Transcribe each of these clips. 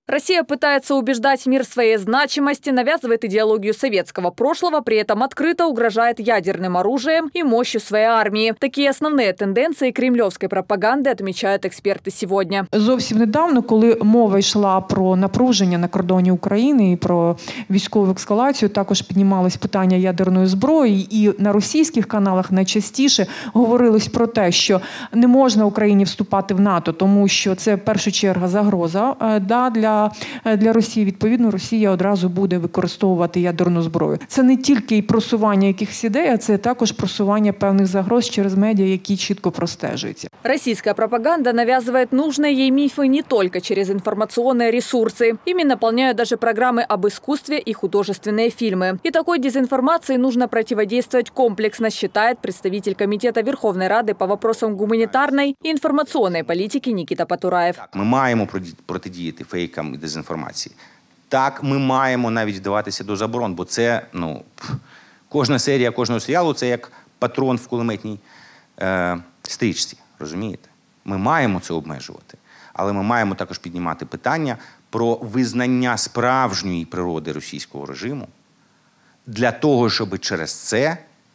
Россия пытается убеждать мир в своей значимости, навязывает идеологию советского прошлого, при этом открыто угрожает ядерным оружием и мощью своей армии. Такие основные тенденции кремлевской пропаганды отмечают експерти сьогодні. Зовсім недавно, коли мова йшла про напруження на кордоні України і про військову ескалацію, також піднімалось питання ядерної зброї, і на російських каналах найчастіше говорилось про те, що не можна Україні вступати в НАТО, тому що це в першу чергу загроза для Росії. Відповідно, Росія одразу буде використовувати ядерну зброю. Це не тільки і просування якихось ідей, а це також просування певних загроз через медіа, які чітко простежуються. Российская пропаганда навязывает нужные ей мифы не только через информационные ресурсы. Ими наполняют даже программы об искусстве и художественные фильмы. И такой дезинформации нужно противодействовать комплексно, считает представитель Комитета Верховной Рады по вопросам гуманитарной и информационной политики Никита Потураев. Ми маємо протидіяти фейкам і дезінформації. Так, ми маємо навіть вдаватися до заборон, бо це, кожна серія кожного серіалу – це як патрон в кулеметній стрічці, розумієте? Ми маємо це обмежувати, але ми маємо також піднімати питання про визнання справжньої природи російського режиму для того, щоб через це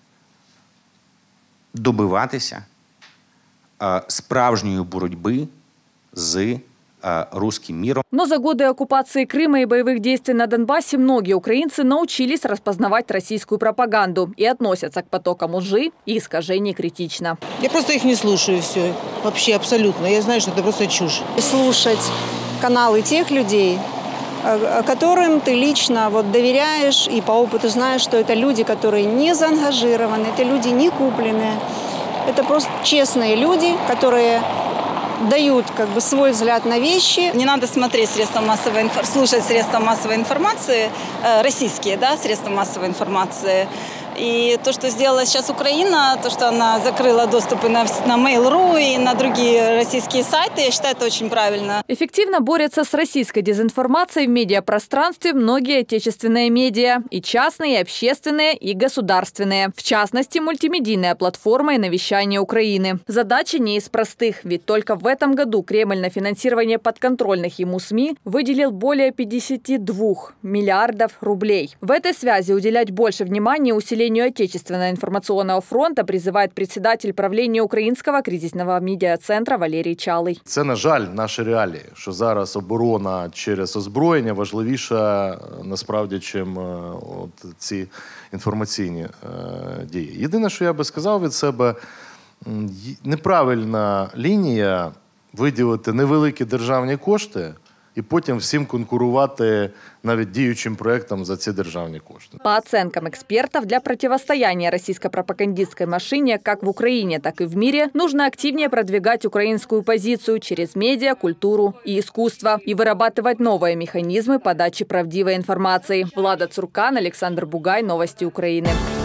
добиватися справжньої боротьби з русским миром. Но за годы оккупации Крыма и боевых действий на Донбассе многие украинцы научились распознавать российскую пропаганду и относятся к потокам лжи и искажений критично. Я просто их не слушаю все, вообще абсолютно. Я знаю, что это просто чушь. Слушать каналы тех людей, которым ты лично доверяешь и по опыту знаешь, что это люди, которые не заангажированы, это люди не купленные. Это просто честные люди, которые дают свой взгляд на вещи. Не надо смотреть слушать средства массовой информации, российские средства массовой информации. И то, что сделала сейчас Украина, то, что она закрыла доступы на Mail.ru и на другие российские сайты, я считаю, это очень правильно. Эффективно борются с российской дезинформацией в медиапространстве многие отечественные медиа. И частные, и общественные, и государственные. В частности, мультимедийная платформа и навещание Украины. Задача не из простых, ведь только в этом году Кремль на финансирование подконтрольных ему СМИ выделил более 52 миллиардов рублей. В этой связи уделять больше внимания усилению отечественного информационного фронта призывает председатель правления Українського кризисного медіа-центру Валерій Чалий. Це, на жаль, наші реалії, що зараз оборона через озброєння важливіша, насправді, чим ці інформаційні дії. Єдине, що я би сказав від себе, неправильна лінія виділити невеликі державні кошти и потом всем конкурувати навіть діючим проектам за ці державні кошти. По оценкам экспертов, для противостояния российско-пропагандистской машине как в Украине, так и в мире нужно активнее продвигать украинскую позицию через медиа, культуру и искусство и вырабатывать новые механизмы подачи правдивой информации. Влада Цуркан, Александр Бугай, Новости Украины.